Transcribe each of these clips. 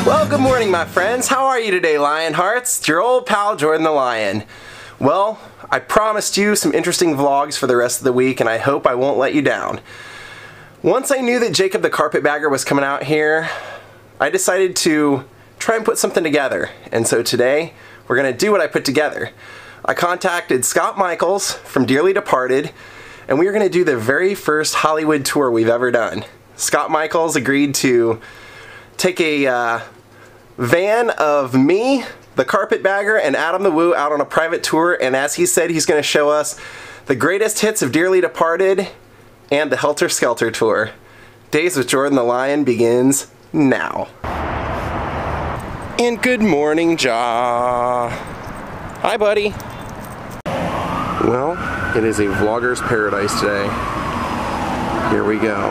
Well, good morning, my friends. How are you today, Lionhearts? It's your old pal, Jordan the Lion. Well, I promised you some interesting vlogs for the rest of the week, and I hope I won't let you down. Once I knew that Jacob the Carpetbagger was coming out here, I decided to try and put something together. And so today, we're going to do what I put together. I contacted Scott Michaels from Dearly Departed, and we were going to do the very first Hollywood tour we've ever done. Scott Michaels agreed to take a van of me, the Carpetbagger, and Adam the Woo out on a private tour, and as he said, he's going to show us the greatest hits of Dearly Departed and the Helter Skelter tour. Daze with Jordan the Lion begins now. And good morning, Ja. Hi, buddy. Well, it is a vlogger's paradise today. Here we go.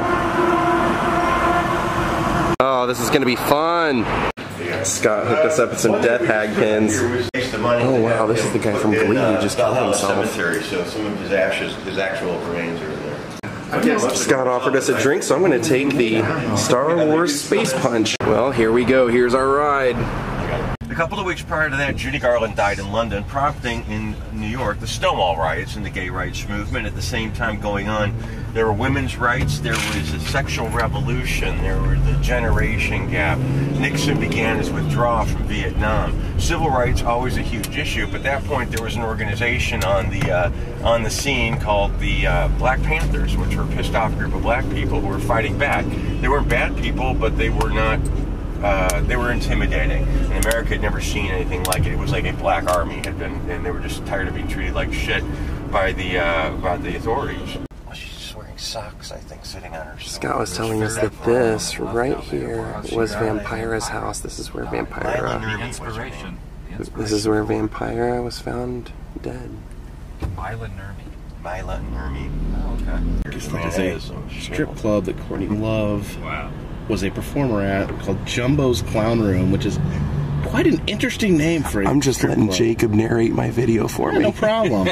Oh, this is going to be fun. Scott hooked us up with some death hag pins. Oh wow, this is the guy from Glee who just killed himself. So some of his ashes, his actual remains are in there. Scott offered us a drink, so I'm going to take the Star Wars Space Punch. Well, here we go. Here's our ride. A couple of weeks prior to that, Judy Garland died in London, prompting in New York the Stonewall riots and the gay rights movement. At the same time going on, there were women's rights, there was a sexual revolution, there was the generation gap. Nixon began his withdrawal from Vietnam. Civil rights, always a huge issue, but at that point there was an organization on the scene called the Black Panthers, which were a pissed off group of black people who were fighting back. They weren't bad people, but they were not they were intimidating, and America had never seen anything like it. It was like a black army had been, and they were just tired of being treated like shit by the authorities. Well, she's just wearing socks, I think, sitting on her. Scott was telling us that this right here was Vampira's house. This is where Vampira. Inspiration. This is where Vampira was found dead. Mila Nurmi. Mila Nurmi. Oh, okay. It's a strip club that Courtney Love was a performer at, called Jumbo's Clown Room, which is quite an interesting name for a I'm just letting club. Jacob narrate my video for me. No problem.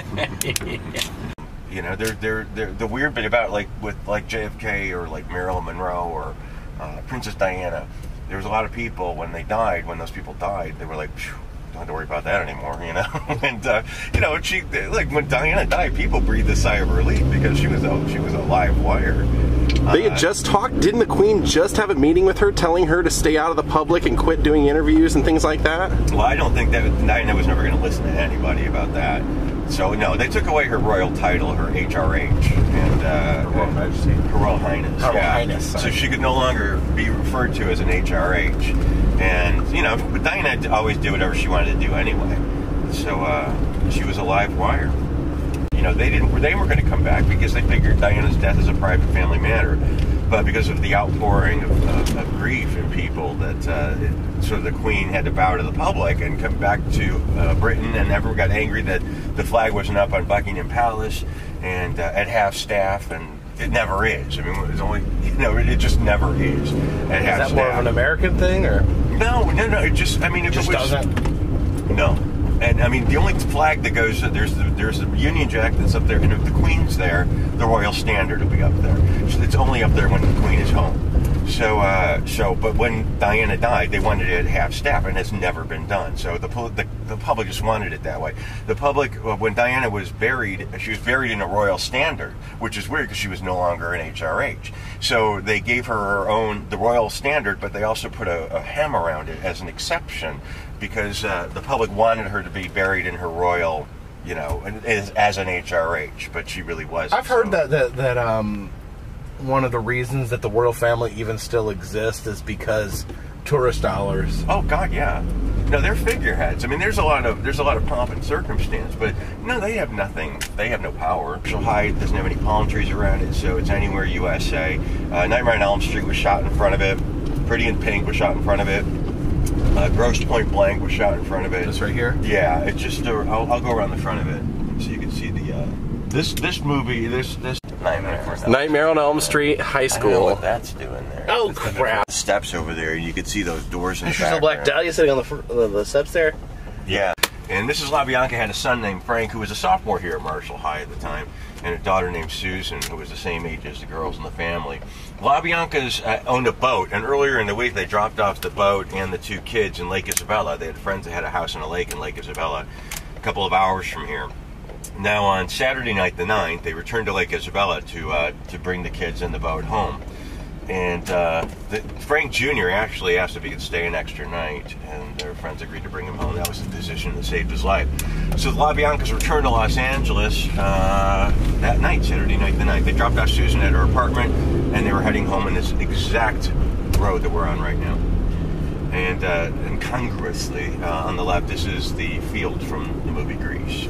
You know, they're the weird bit about like JFK or like Marilyn Monroe or Princess Diana. There was a lot of people when they died. When those people died, they were like, phew, don't have to worry about that anymore, you know. And you know, she like when Diana died, people breathed a sigh of relief because she was a live wire. They had just talked. Didn't the Queen just have a meeting with her, telling her to stay out of the public and quit doing interviews and things like that? Well, I don't think that Diana was never going to listen to anybody about that. So no, they took away her royal title, her HRH, and her Royal Highness. Her Royal Highness. So she could no longer be referred to as an HRH. And you know, but Diana always did whatever she wanted to do anyway. So she was a live wire. You know, they weren't going to come back because they figured Diana's death is a private family matter. But because of the outpouring of grief in people, that sort of the Queen had to bow to the public and come back to Britain, and everyone got angry that the flag wasn't up on Buckingham Palace and at half staff, and it never is. I mean, it was only, you know, it just never is at half staff. Is that more of an American thing, or? No, it just, I mean, it just doesn't? No. And I mean, the only flag that goes, there's the Union Jack that's up there, and if the Queen's there, the Royal Standard will be up there. So it's only up there when the Queen is home. So, but when Diana died, they wanted it at half staff, and it's never been done. So the public just wanted it that way. The public, when Diana was buried, she was buried in a Royal Standard, which is weird because she was no longer an HRH. So they gave her own, the Royal Standard, but they also put a hem around it as an exception, because the public wanted her to be buried in her royal, you know, as an HRH, but she really wasn't. I've heard that one of the reasons that the royal family even still exists is because tourist dollars. Oh God, yeah. No, they're figureheads. I mean, there's a lot of pomp and circumstance, but no, they have nothing. They have no power. Hyde doesn't have any palm trees around it, so it's anywhere USA. Nightmare on Elm Street was shot in front of it. Pretty in Pink was shot in front of it. Gross Point Blank was shot in front of it. This right here? Yeah, it's just, I'll go around the front of it so you can see the, this movie, this Nightmare on Elm Street High School. I don't know what that's doing there. Oh, crap. Steps over there, and you can see those doors in the There's a black dahlia sitting on the steps there? Yeah. And Mrs. LaBianca had a son named Frank who was a sophomore here at Marshall High at the time, and a daughter named Susan who was the same age as the girls in the family. LaBianca's owned a boat, and earlier in the week they dropped off the boat and the 2 kids in Lake Isabella. They had friends that had a house on a lake in Lake Isabella, a couple of hours from here. Now on Saturday night the 9th, they returned to Lake Isabella to bring the kids and the boat home. And Frank Jr. actually asked if he could stay an extra night, and their friends agreed to bring him home. That was the decision that saved his life. So the LaBiancas returned to Los Angeles that night, Saturday night the 9th. They dropped off Susan at her apartment, and they were heading home in this exact road that we're on right now. And incongruously, on the left, this is the field from the movie Grease.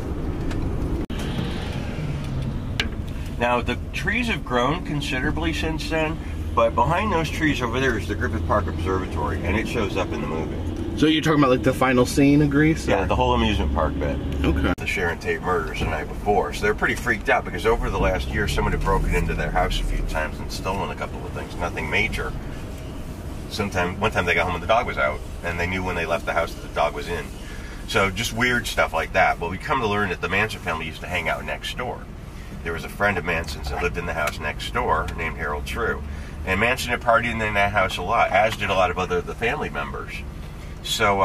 Now, the trees have grown considerably since then, but behind those trees over there is the Griffith Park Observatory, and it shows up in the movie. So you're talking about like the final scene of Grease? Yeah, the whole amusement park bit. Okay. The Sharon Tate murders the night before. So they're pretty freaked out because over the last year, someone had broken into their house a few times and stolen a couple of things. Nothing major. One time they got home and the dog was out, and they knew when they left the house that the dog was in. So just weird stuff like that. But we come to learn that the Manson family used to hang out next door. There was a friend of Manson's that lived in the house next door named Harold True. And Manson had partied in that house a lot, as did a lot of the family members. So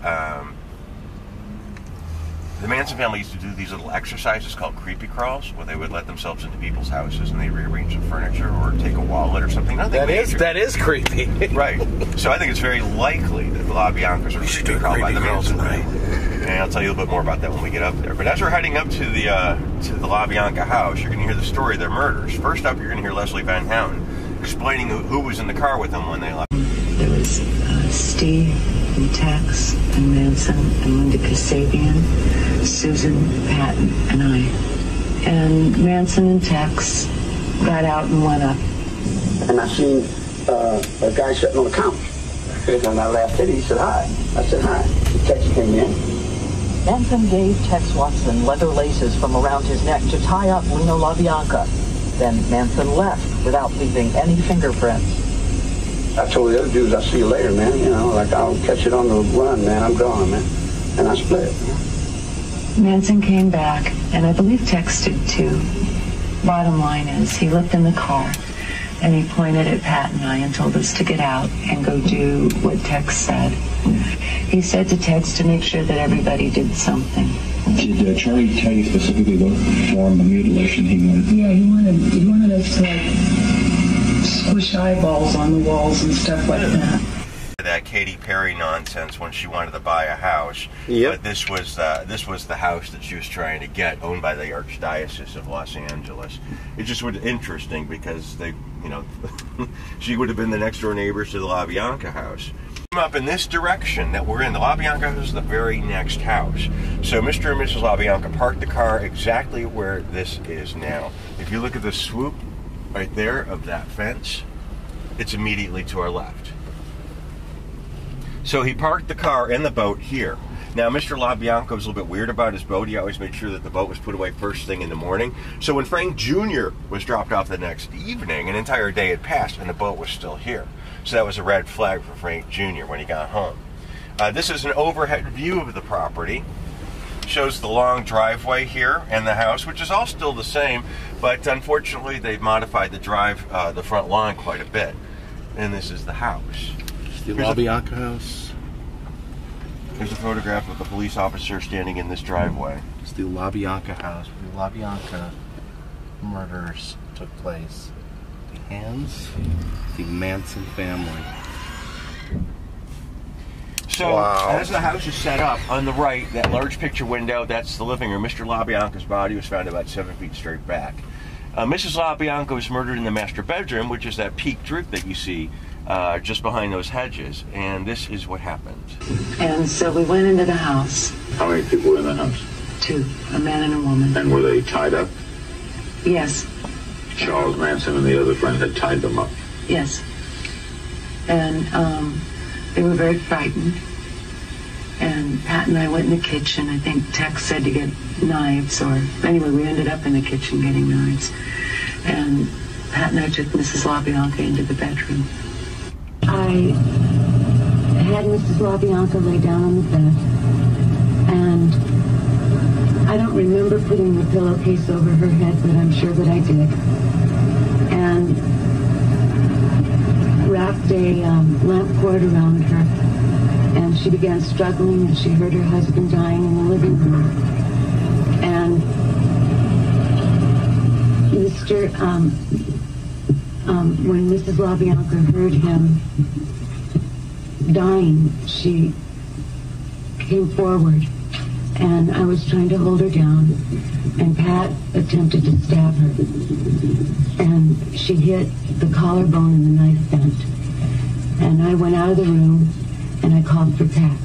the Manson family used to do these little exercises called creepy crawls, where they would let themselves into people's houses and they rearrange the furniture or take a wallet or something. That is creepy. Right. So I think it's very likely that the LaBiancas are creepy crawled by the Manson family. And I'll tell you a little bit more about that when we get up there. But as we're heading up to the LaBianca house, you're going to hear the story of their murders. First up, you're going to hear Leslie Van Houten explaining who was in the car with them when they left. There was Steve and Tex and Manson and Linda Kasabian, Susan, Patton, and I. And Manson and Tex got out and went up. And I seen a guy sitting on the couch. And I laughed at him. He said, hi. I said, hi. Tex came in. Manson gave Tex Watson leather laces from around his neck to tie up Lino LaBianca. Then Manson left without leaving any fingerprints. I told the other dudes, I'll see you later, man. You know, like, I'll catch it on the run, man. I'm gone, man. And I split. Manson came back, and I believe Tex did too. Bottom line is, he looked in the car, and he pointed at Pat and I and told us to get out and go do what Tex said. He said to Tex to make sure that everybody did something. Did Charlie tell you specifically what form of mutilation he wanted? Yeah, he wanted us to like squish eyeballs on the walls and stuff like that. That Katy Perry nonsense when she wanted to buy a house. Yep. But this was the house that she was trying to get, owned by the Archdiocese of Los Angeles. It just was interesting because they, you know, she would have been the next door neighbors to the LaBianca house. Up in this direction that we're in, the LaBianca house is the very next house. So Mr. and Mrs. LaBianca parked the car exactly where this is now. If you look at the swoop right there of that fence, it's immediately to our left. So he parked the car and the boat here. Now, Mr. LaBianca was a little bit weird about his boat. He always made sure that the boat was put away first thing in the morning. So when Frank Jr. was dropped off the next evening, an entire day had passed and the boat was still here. So that was a red flag for Frank Jr. when he got home. This is an overhead view of the property. Shows the long driveway here and the house, which is all still the same, but unfortunately they've modified the front lawn quite a bit. And this is the house. The LaBianca house. Here's a photograph of the police officer standing in this driveway. It's the LaBianca house where the LaBianca murders took place. The hands of the Manson family. So, wow. As the house is set up, on the right, that large picture window, that's the living room. Mr. LaBianca's body was found about 7 feet straight back. Mrs. LaBianca was murdered in the master bedroom, which is that peaked roof that you see just behind those hedges. And this is what happened. And so we went into the house. How many people were in the house? 2, a man and a woman. And were they tied up? Yes. Charles Manson and the other friend had tied them up. Yes. And they were very frightened. And Pat and I went in the kitchen. I think Tex said to get knives, or anyway, we ended up in the kitchen getting knives. And Pat and I took Mrs. LaBianca into the bedroom. I had Mrs. LaBianca lay down on the bed, and I don't remember putting the pillowcase over her head, but I'm sure that I did. And wrapped a lamp cord around her. And she began struggling, and she heard her husband dying in the living room. And when Mrs. LaBianca heard him dying, she came forward, and I was trying to hold her down, and Pat attempted to stab her, and she hit the collarbone and the knife bent. And I went out of the room, and I called for Tex.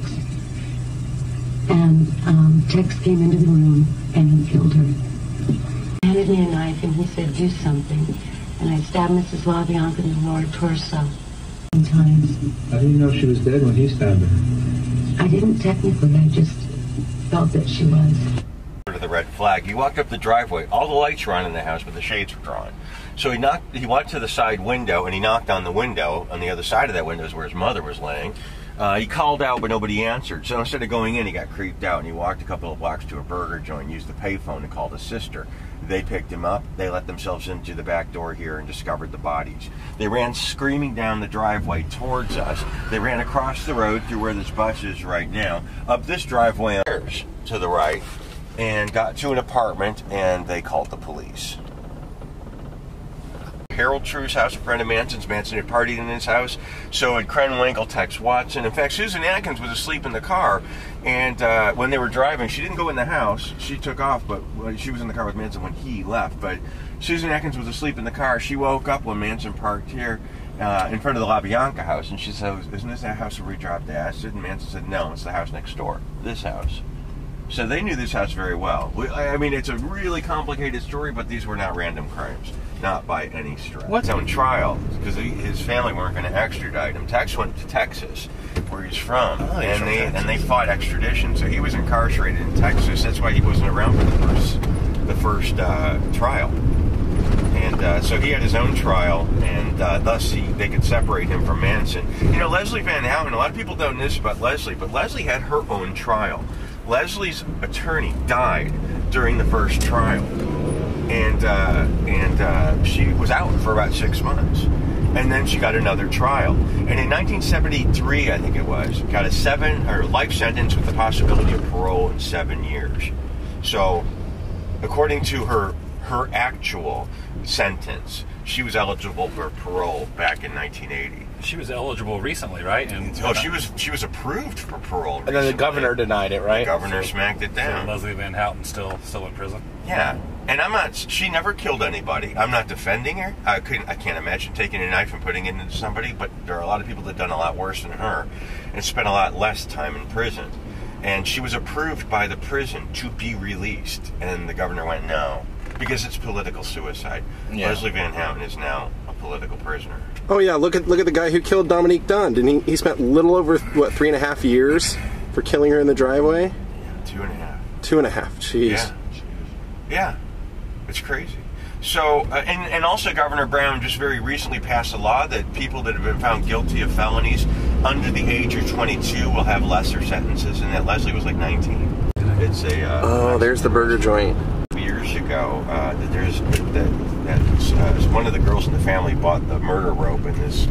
And Tex came into the room, and he killed her. He handed me a knife, and he said, do something. And I stabbed Mrs. LaBianca in the lower torso times. How do you know she was dead when he stabbed her? I didn't technically, I just felt that she was. The red flag. He walked up the driveway. All the lights were on in the house, but the shades were drawn. So he went to the side window, and he knocked on the window. On the other side of that window is where his mother was laying. He called out, but nobody answered. So instead of going in, he got creeped out, and he walked a couple of blocks to a burger joint, used the payphone to call his sister. They picked him up. They let themselves into the back door here and discovered the bodies. They ran screaming down the driveway towards us. They ran across the road through where this bus is right now, up this driveway to the right, and got to an apartment, and they called the police. Harold True's house, a friend of Manson's. Manson had partied in his house. So had Krenwinkel, Tex Watson. In fact, Susan Atkins was asleep in the car, and when they were driving, she didn't go in the house. She took off, but she was in the car with Manson when he left. But Susan Atkins was asleep in the car. She woke up when Manson parked here in front of the LaBianca house, and she said, isn't this that house where we dropped acid? And Manson said, no, it's the house next door, this house. So they knew this house very well. I mean, it's a really complicated story, but these were not random crimes. Not by any stretch. What's on trial? Because his family weren't going to extradite him. Tex went to Texas, where he's from, and they fought extradition. So he was incarcerated in Texas. That's why he wasn't around for the first trial. And so he had his own trial, and thus they could separate him from Manson. You know, Leslie Van Houten. A lot of people don't know this about Leslie, but Leslie had her own trial. Leslie's attorney died during the first trial. And she was out for about 6 months, and then she got another trial. And in 1973, I think it was, got a life sentence with the possibility of parole in 7 years. So, according to her actual sentence, she was eligible for parole back in 1980. She was eligible recently, right? And she was approved for parole recently. And then the governor denied it, right? The governor smacked it down. So Leslie Van Houten still in prison? Yeah. And she never killed anybody. I'm not defending her. I can't imagine taking a knife and putting it into somebody, but there are a lot of people that have done a lot worse than her and spent a lot less time in prison. And she was approved by the prison to be released, and the governor went no, because it's political suicide. Yeah. Leslie Van Houten is now a political prisoner. Oh yeah, look at the guy who killed Dominique Dunn. Didn't he spent a little over, what, 3.5 years for killing her in the driveway? Yeah, 2.5. 2.5, jeez. Yeah. Yeah. It's crazy. So, and also Governor Brown just very recently passed a law that people that have been found guilty of felonies under the age of 22 will have lesser sentences, and that Leslie was like 19. It's a... oh, there's the burger joint. Years ago, one of the girls in the family bought the murder rope in this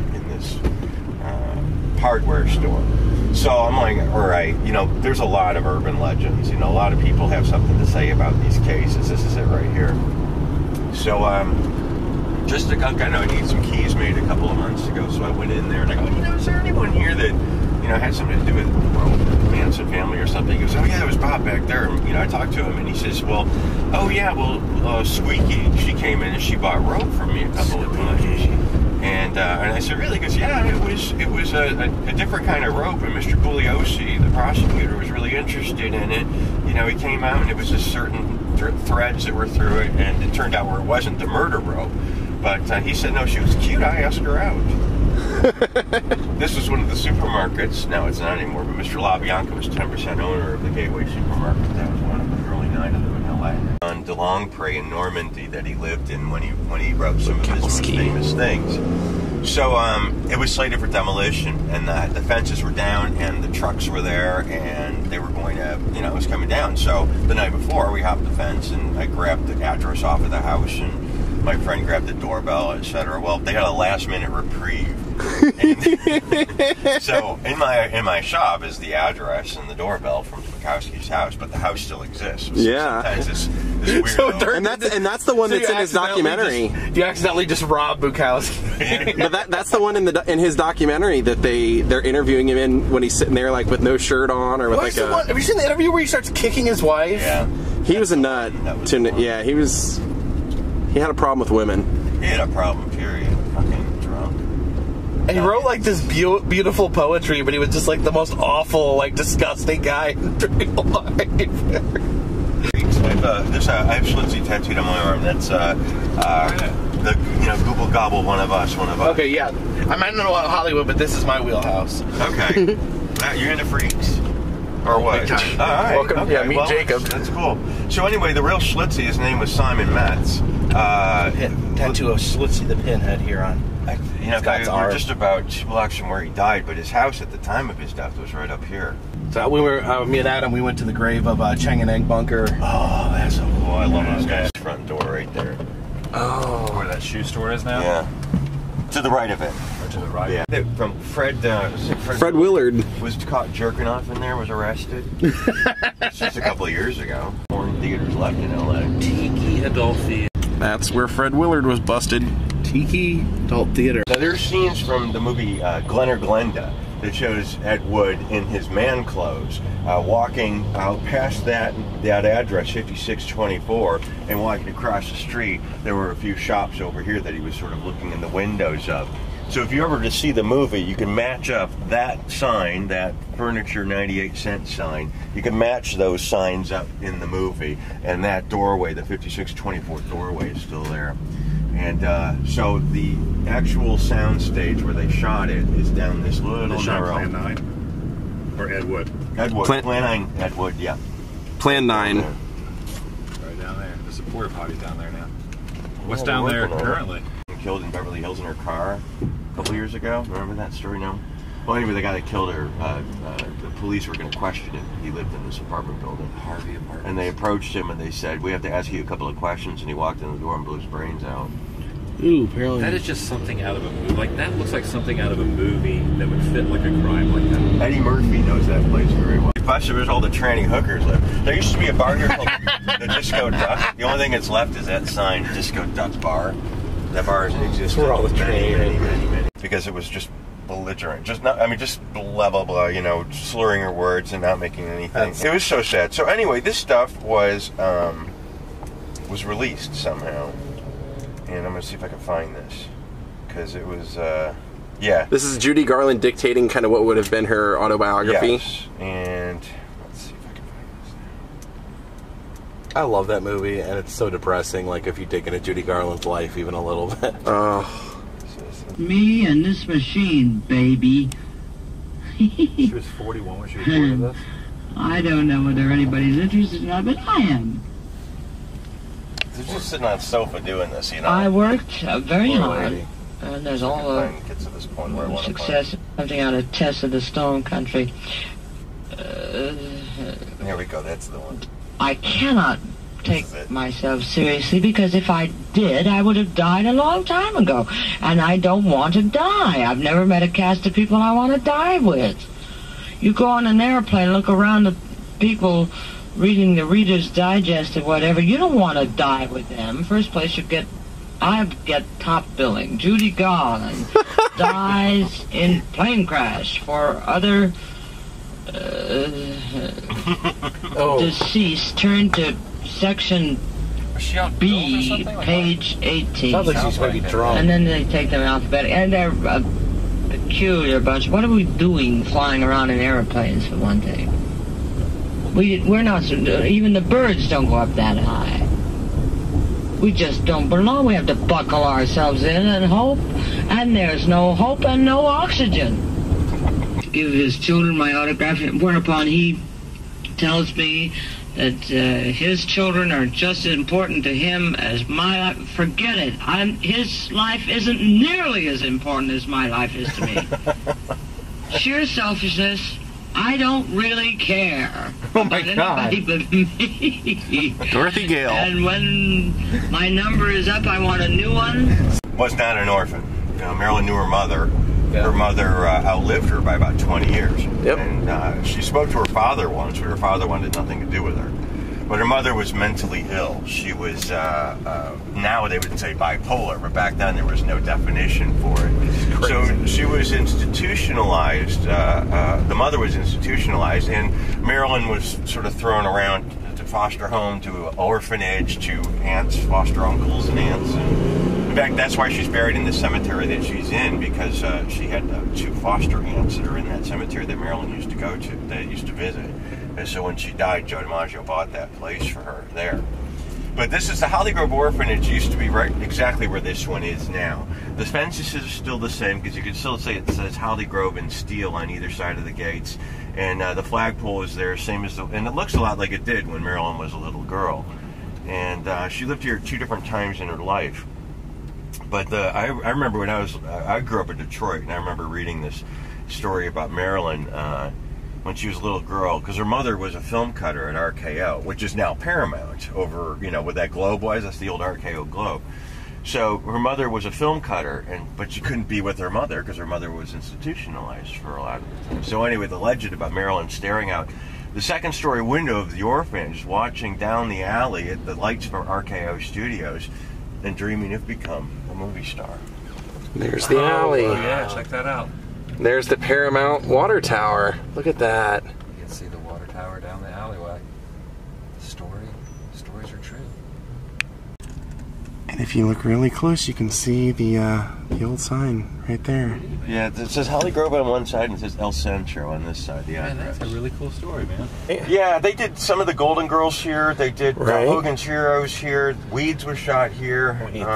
hardware store. So I'm like, all right, you know, there's a lot of urban legends. You know, a lot of people have something to say about these cases. This is it right here. So, I need some keys made a couple of months ago. So I went in there and I go, you know, is there anyone here that, you know, had something to do with the Manson family or something? He goes, oh yeah, it was Bob back there. And, you know, I talked to him and he says, well, oh yeah, well, Squeaky, she came in and she bought rope from me a couple of times. And I said, really? He goes, yeah, it was a different kind of rope, and Mr. Bugliosi, the prosecutor, was really interested in it. You know, he came out and it was just certain threads that were through it, and it turned out where it wasn't the murder rope. But he said, no, she was cute. I asked her out. This was one of the supermarkets. Now it's not anymore, but Mr. LaBianca was 10% owner of the Gateway Supermarket. That was one of the early 9 of them in L.A. On DeLongpre in Normandy that he lived in when he wrote some of his most famous things. So it was slated for demolition, and the fences were down, and the trucks were there, and they were going to, you know, it was coming down. So the night before, we hopped the fence, and I grabbed the address off of the house, and my friend grabbed the doorbell, etc. Well, they had a last-minute reprieve. So in my shop is the address and the doorbell from Bukowski's house, but the house still exists. So sometimes it's weird. So and that's the one that's in his documentary. You accidentally just robbed Bukowski. But that's the one in his documentary that they're interviewing him in when he's sitting there like with no shirt on or with like a. Have you seen the interview where he starts kicking his wife? Yeah. He was a nut. Yeah, he had a problem with women. He had a problem. Period. Fucking drunk. And he wrote like this beautiful poetry, but he was just like the most awful, like disgusting guy in real life. I have Schlitzie tattooed on my arm. That's the Google Gobble one of us. Okay, yeah. I might not know about Hollywood, but this is my wheelhouse. Okay. You're into freaks? Or what? Big time. All right. Welcome. Okay. Yeah, meet Jacob. That's cool. So anyway, the real Schlitzie, his name was Simon Metz. Tattoo of Schlitzie the Pinhead here on. We're just about 2 blocks from where he died, but his house at the time of his death was right up here. So we were, me and Adam, we went to the grave of Chang and Egg Bunker. Oh, that's so cool. I love those guys. Front door right there. Oh, where that shoe store is now? Yeah. To the right of it. Or to the right? Yeah. From Fred Willard was caught jerking off in there, was arrested. It's just a couple of years ago. Porn theaters left in LA. Tiki Adult Theater. That's where Fred Willard was busted. Tiki Adult Theater. Now there's scenes from the movie Glenn or Glenda that shows Ed Wood in his man clothes walking out past that address, 5624, and walking across the street. There were a few shops over here that he was sort of looking in the windows of. So if you ever to see the movie, you can match up that sign, that furniture 98-cent sign. You can match those signs up in the movie, and that doorway, the 5624 doorway, is still there. And so the actual sound stage where they shot it is down this little narrow. Plan 9 or Ed Wood. Ed Wood. Plan 9. Ed Wood. Yeah. Plan 9. Right down there. There's a porta potty down there now. What's down there currently? Killed in Beverly Hills in her car a couple years ago. Remember that story now? Well, anyway, the guy that killed her, the police were going to question him. He lived in this apartment building. Harvey apartment. And they approached him and they said, "We have to ask you a couple of questions." And he walked in the door and blew his brains out. Ooh, apparently. That is just something out of a movie. Like, that looks like something out of a movie that would fit like a crime like that. Eddie Murphy knows that place very well. Busted was all the tranny hookers live. There used to be a bar here called the Disco Duck. The only thing that's left is that sign, Disco Duck Bar. That bar hasn't existed. Where all the many. Because it was just belligerent. Just blah, blah, blah, slurring her words and not making anything. It was so sad. So anyway, this stuff was released somehow. And I'm going to see if I can find this. Because it was, yeah. This is Judy Garland dictating kind of what would have been her autobiography. Yes. And let's see if I can find this. I love that movie, and it's so depressing, like if you dig into Judy Garland's life even a little bit. Me and this machine, baby. She was 41 when she recorded this? I don't know whether anybody's interested or not, but I am. They're just sitting on the sofa doing this, I worked very hard, and there's all the success something out of Tess of the Stone Country. Here we go, that's the one. I cannot take myself seriously because if I did, I would have died a long time ago. And I don't want to die. I've never met a cast of people I want to die with. You go on an airplane, look around the people reading the Reader's Digest or whatever. You don't want to die with them. First place, I get top billing. Judy Garland dies in plane crash for other deceased. Turn to section B, page 18. Sounds like she's maybe drunk. And then they take them alphabetically. And they're a peculiar bunch. What are we doing flying around in airplanes, for one thing? We're not, even the birds don't go up that high. We just don't belong. We have to buckle ourselves in and hope. And there's no hope and no oxygen. Give his children my autograph, whereupon he tells me that his children are just as important to him as my life. Forget it. His life isn't nearly as important as my life is to me. Sheer selfishness. I don't really care about anybody but me. Dorothy Gale. And when my number is up, I want a new one. Was not an orphan. You know, Marilyn knew her mother. Yeah. Her mother outlived her by about 20 years. Yep. And she spoke to her father once, but her father wanted nothing to do with her. But her mother was mentally ill. She was, now they would say bipolar, but back then there was no definition for it. So she was institutionalized, the mother was institutionalized, and Marilyn was sort of thrown around to foster home, to orphanage, to aunts, foster uncles and aunts. And in fact, that's why she's buried in the cemetery that she's in, because she had 2 foster aunts that are in that cemetery that Marilyn used to go to, that used to visit. And so when she died, Joe DiMaggio bought that place for her there. But this is the Holly Grove Orphanage. Used to be right exactly where this one is now. The fences are still the same, because you can still say it says Holly Grove in steel on either side of the gates. And the flagpole is there, same as and it looks a lot like it did when Marilyn was a little girl. And she lived here 2 different times in her life. But I remember when I grew up in Detroit, and I remember reading this story about Marilyn when she was a little girl, because her mother was a film cutter at RKO, which is now Paramount, over, you know, where that globe was. That's the old RKO globe. So her mother was a film cutter, but she couldn't be with her mother because her mother was institutionalized for a lot of the time. So anyway, the legend about Marilyn staring out the 2nd story window of the orphanage, watching down the alley at the lights from RKO Studios, and dreaming of become a movie star. There's the alley. Oh, yeah, check that out. There's the Paramount water tower. Look at that. You can see the water tower down the alleyway. Stories are true. And if you look really close, you can see the old sign right there. Yeah, it says Holly Grove on one side and it says El Centro on this side. The man, address. that's a really cool story, man. Yeah, they did some of the Golden Girls here. They did right. Hogan's Heroes here. Weeds was shot here.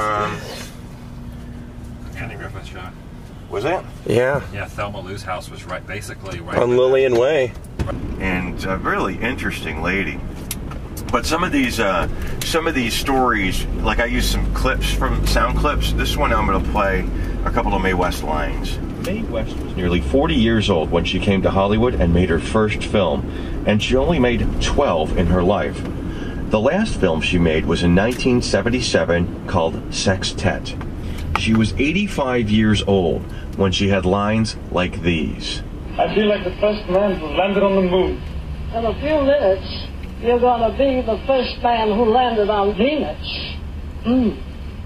Andy Griffith shot. Was it? Yeah. Yeah, Thelma Lou's house was basically right on Lillian Way. And a really interesting lady. But some of these stories, like I used some clips from sound clips. This one I'm going to play a couple of Mae West lines. Mae West was nearly 40 years old when she came to Hollywood and made her first film, and she only made 12 in her life. The last film she made was in 1977 called Sextet. She was 85 years old when she had lines like these. I feel like the first man who landed on the moon. In a few minutes, you're going to be the first man who landed on Venus. And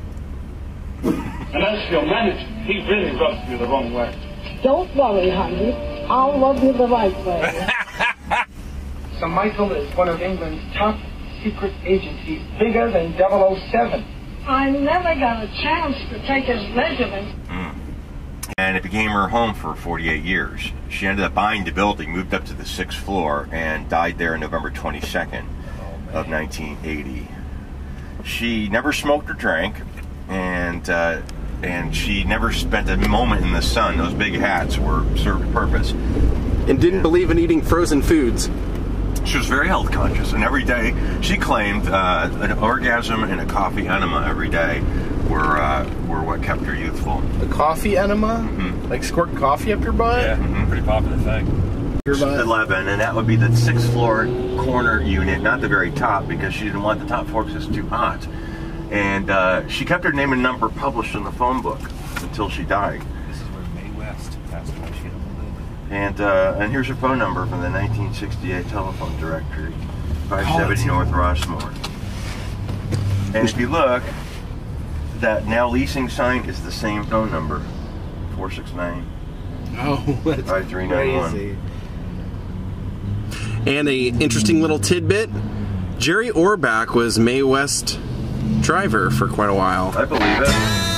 as for your manager, he really rubs you the wrong way. Don't worry, honey. I'll rub you the right way. Sir Michael is one of England's top secret agents. He's bigger than 007. I never got a chance to take his measurements. And it became her home for 48 years. She ended up buying the building, moved up to the 6th floor, and died there on November 22nd of 1980. She never smoked or drank, and she never spent a moment in the sun. Those big hats served a purpose. And didn't believe in eating frozen foods. She was very health conscious, and every day she claimed an orgasm and a coffee enema every day were what kept her youthful. A coffee enema? Mm-hmm. Like squirt coffee up your butt? Yeah, pretty popular thing. 11, and that would be the 6th floor corner unit, not the very top, because she didn't want the top floor because it's too hot. And she kept her name and number published in the phone book until she died. This is where Mae West passed away. She didn't believe it. And here's her phone number from the 1968 telephone directory, 570 North Rossmore. And if you look, that now leasing sign is the same phone number, 469 5391. Crazy. And a interesting little tidbit, Jerry Orbach was Mae West driver for quite a while. I believe it.